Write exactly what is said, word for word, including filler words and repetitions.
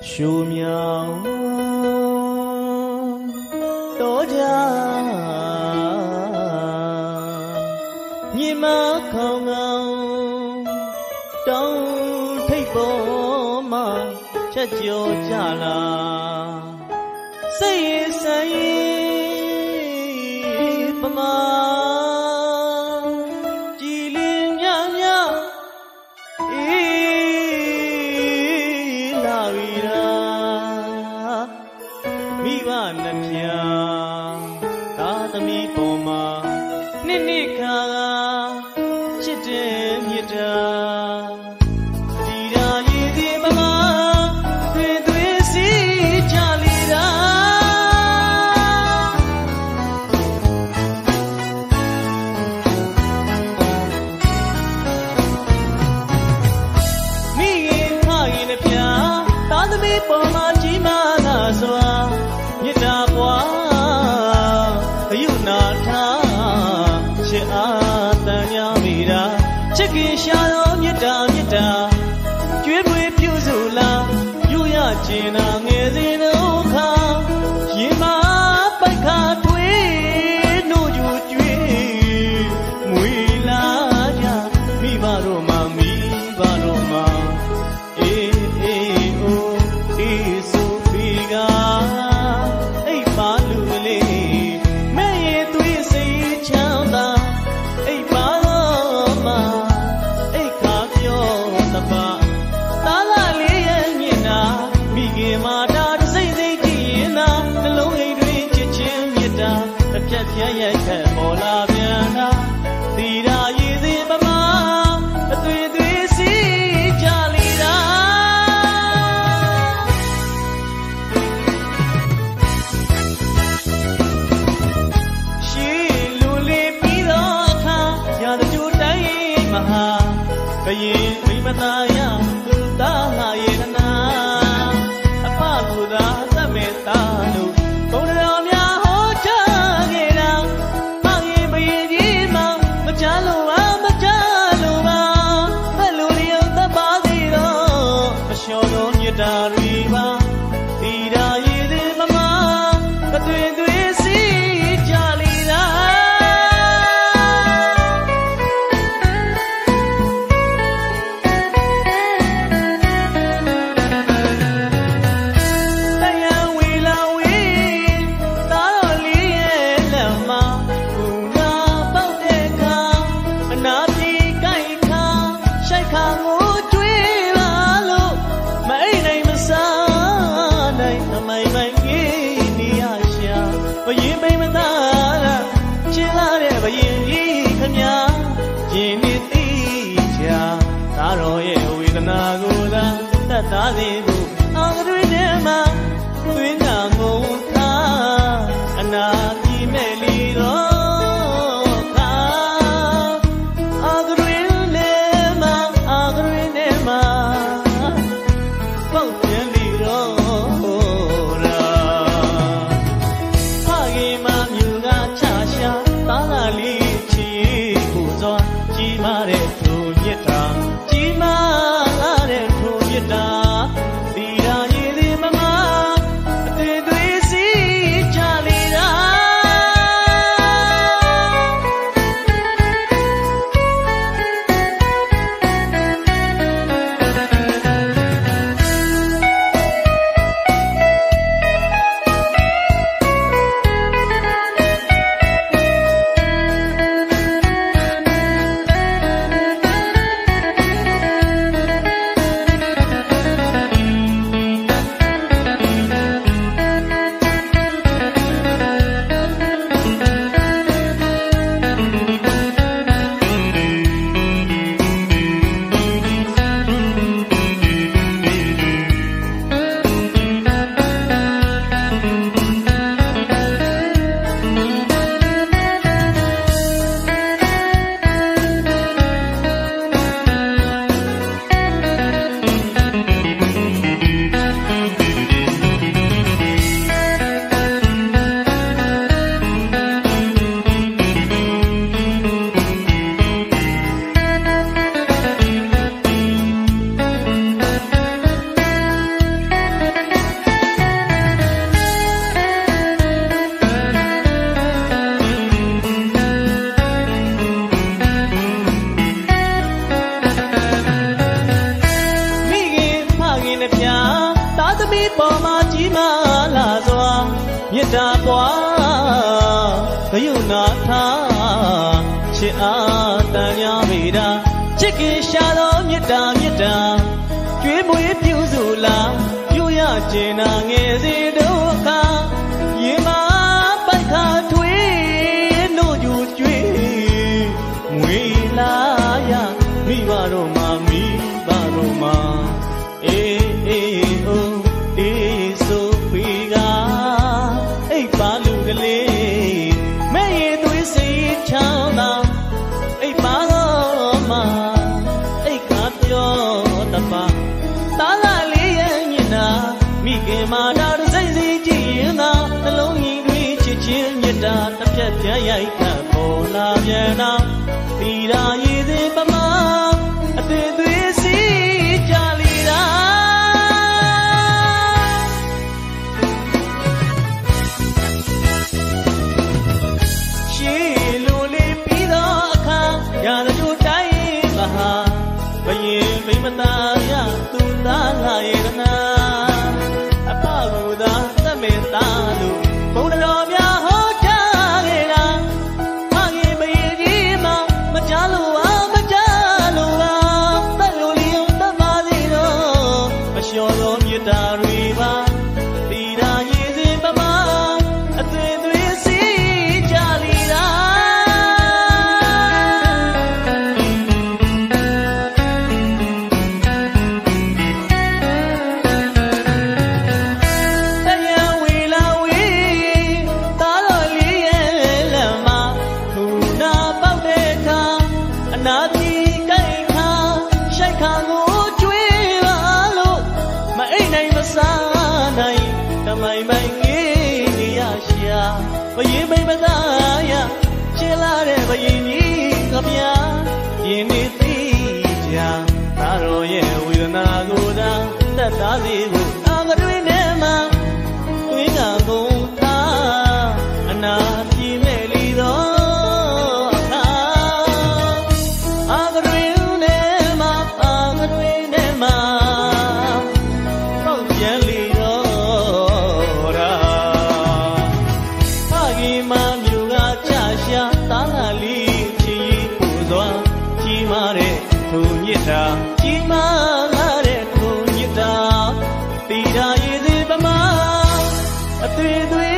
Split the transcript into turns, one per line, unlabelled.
树苗多家，你妈靠岸，当推波嘛，这就家啦，谁谁爸妈。
Mama
ပေါ်မှာကြီးမားလာစွာမေတ္တာပွားဂယုဏထားချစ်အားတန်များပေတာချစ်ခင်ရှာသောမေတ္တာမေတ္တာကျွေးမွေးပြုစုလာပြုရကျင်နာငယ်စီဒုက္ခရေမာပိုက်ခါထွေးနို့ယူကျွေးမွေလာရမိဘတို့မှာမိဘတို့မှာအေးအေးအိုးအေးဆိုပြီးကအိပ်ပါလူကလေးမဲ့ရသွေးစိတ်ချမ်းသာအိပ်ပါတော့မှာအိပ်ကပြောတပါတာလာလေးရဲ့ညနာမိခင်မာတာစိတ်စီကြည့်ရင်သာနှလုံးကြီးတွေချစ်ချင်းမေတ္တာတစ်ဖြတ်ပြန်ရိုက်ခတ်ပေါ်လာပြန်တော့တီရာရည်စင်ပမာအသေးသွေးစီကြလီတာရှေးလိုလေးပြီးတော့အခါရာဇူတိုင်းမဟာဘယင်မိမသားရသူသားလာရဲ့နာအဖဘူသာသမေသားလို့ဘုံတော်များဟောကြားခဲ့တာဖခင်ဘယင်ကြီးမှမကြားလို့အားမကြားလို့လားတက်လို့လျောတမစီတော့မလျှော်သောမေတ္တာတွေပါတီရာရည်စင်ပမာအသေးသွေးစီကြလီတာမိုင်မိုင်ကြီးနေရရှာဘယင်မိမသားရချစ်လာတဲ့ဘယင်ကြီးကဗျာယင်းနေသိကြသာတော်ရဲ့ဝေဒနာကိုသာသက်သာစေဖို့အာကတွင်ထဲမှာတွင်းကကုန်သားအနာပြည့်မဲ့လီတော်အခါအာကတွင်ထဲမှာအာကတွင်ထဲမှာပေါ့ပြန်လီကြီးမားလာတဲ့ထုံညစ်တာတီရာရည်စင်ပမာအသွေးသွေး